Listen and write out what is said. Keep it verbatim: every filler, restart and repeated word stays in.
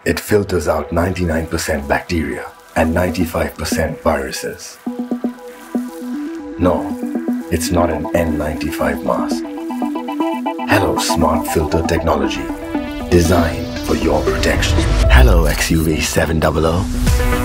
It filters out ninety-nine percent bacteria and ninety-five percent viruses. No, it's not an N ninety-five mask. Hello, smart filter technology, designed for your protection. Hello, X U V seven hundred.